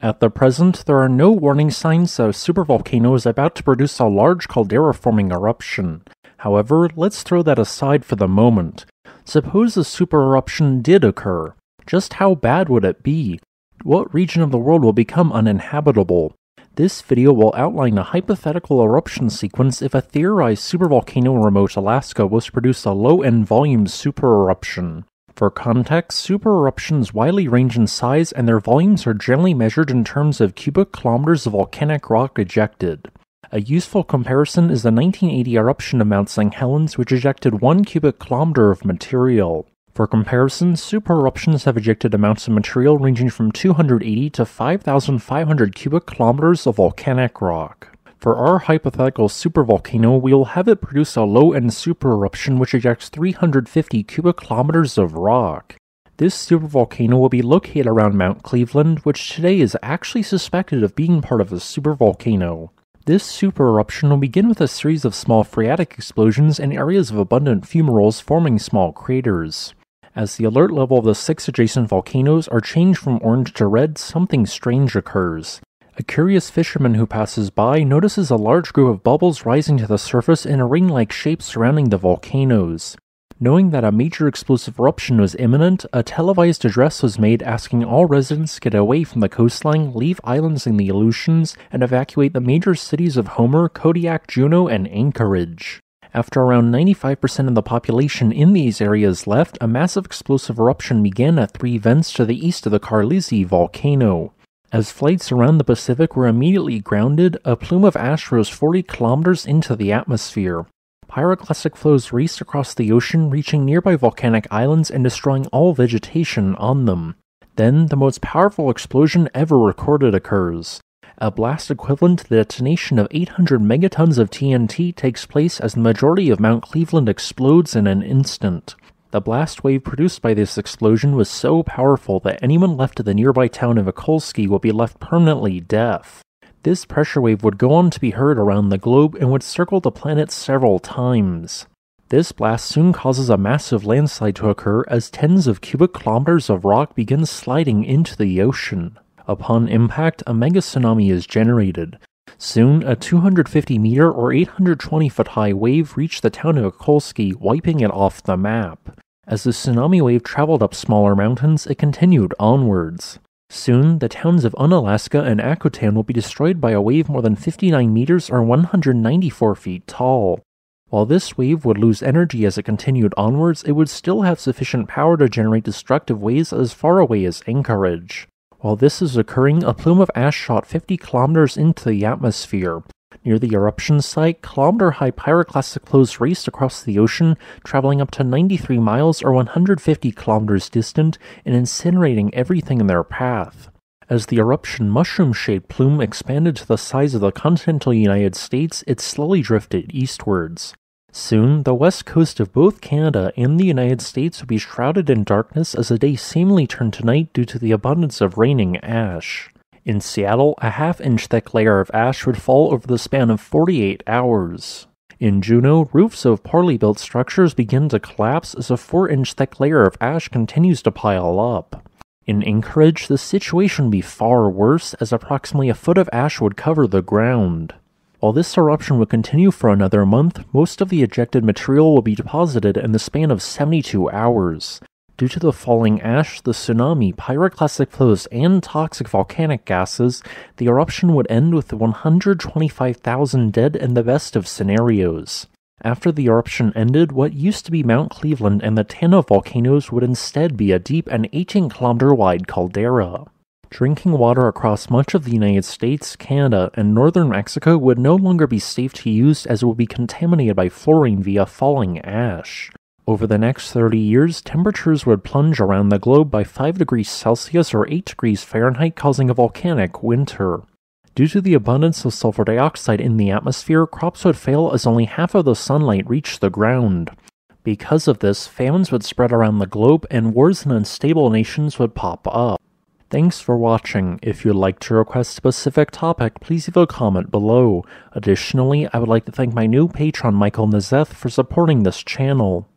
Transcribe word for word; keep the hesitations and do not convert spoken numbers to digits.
At the present, there are no warning signs that a supervolcano is about to produce a large caldera-forming eruption. However, let's throw that aside for the moment. Suppose a supereruption did occur. Just how bad would it be? What region of the world will become uninhabitable? This video will outline a hypothetical eruption sequence if a theorized supervolcano in remote Alaska was to produce a low-end volume supereruption. For context, supereruptions widely range in size and their volumes are generally measured in terms of cubic kilometers of volcanic rock ejected. A useful comparison is the nineteen eighty eruption of Mount Saint Helens, which ejected one cubic kilometer of material. For comparison, supereruptions have ejected amounts of material ranging from two hundred eighty to five thousand five hundred cubic kilometers of volcanic rock. For our hypothetical supervolcano, we will have it produce a low-end supereruption which ejects three hundred fifty cubic kilometers of rock. This supervolcano will be located around Mount Cleveland, which today is actually suspected of being part of a supervolcano. This supereruption will begin with a series of small phreatic explosions in areas of abundant fumaroles forming small craters. As the alert level of the six adjacent volcanoes are changed from orange to red, something strange occurs. A curious fisherman who passes by notices a large group of bubbles rising to the surface in a ring-like shape surrounding the volcanoes. Knowing that a major explosive eruption was imminent, a televised address was made asking all residents to get away from the coastline, leave islands in the Aleutians, and evacuate the major cities of Homer, Kodiak, Juneau, and Anchorage. After around ninety-five percent of the population in these areas left, a massive explosive eruption began at three vents to the east of the Carlisi volcano. As flights around the Pacific were immediately grounded, a plume of ash rose forty kilometers into the atmosphere. Pyroclastic flows raced across the ocean, reaching nearby volcanic islands and destroying all vegetation on them. Then, the most powerful explosion ever recorded occurs. A blast equivalent to the detonation of eight hundred megatons of T N T takes place as the majority of Mount Cleveland explodes in an instant. The blast wave produced by this explosion was so powerful that anyone left at the nearby town of Mikulski will be left permanently deaf. This pressure wave would go on to be heard around the globe and would circle the planet several times. This blast soon causes a massive landslide to occur as tens of cubic kilometers of rock begin sliding into the ocean. Upon impact, a megatsunami is generated. Soon, a two hundred fifty meter or eight hundred twenty foot high wave reached the town of Mikulski, wiping it off the map. As the tsunami wave traveled up smaller mountains, it continued onwards. Soon, the towns of Unalaska and Akutan will be destroyed by a wave more than fifty-nine meters or one hundred ninety-four feet tall. While this wave would lose energy as it continued onwards, it would still have sufficient power to generate destructive waves as far away as Anchorage. While this is occurring, a plume of ash shot fifty kilometers into the atmosphere. Near the eruption site, kilometer-high pyroclastic flows raced across the ocean, traveling up to ninety-three miles or one hundred fifty kilometers distant and incinerating everything in their path. As the eruption mushroom-shaped plume expanded to the size of the continental United States, it slowly drifted eastwards. Soon, the west coast of both Canada and the United States would be shrouded in darkness as the day seemingly turned to night due to the abundance of raining ash. In Seattle, a half-inch thick layer of ash would fall over the span of forty-eight hours. In Juneau, roofs of poorly built structures begin to collapse as a four-inch thick layer of ash continues to pile up. In Anchorage, the situation would be far worse as approximately a foot of ash would cover the ground. While this eruption will continue for another month, most of the ejected material will be deposited in the span of seventy-two hours. Due to the falling ash, the tsunami, pyroclastic flows, and toxic volcanic gases, the eruption would end with one hundred twenty-five thousand dead in the best of scenarios. After the eruption ended, what used to be Mount Cleveland and the Tana volcanoes would instead be a deep and eighteen kilometer wide caldera. Drinking water across much of the United States, Canada, and northern Mexico would no longer be safe to use as it would be contaminated by fluorine via falling ash. Over the next thirty years, temperatures would plunge around the globe by five degrees Celsius or eight degrees Fahrenheit, causing a volcanic winter. Due to the abundance of sulfur dioxide in the atmosphere, crops would fail as only half of the sunlight reached the ground. Because of this, famines would spread around the globe and wars in unstable nations would pop up. Thanks for watching. If you'd like to request a specific topic, please leave a comment below. Additionally, I would like to thank my new patron Michael Nazeth for supporting this channel.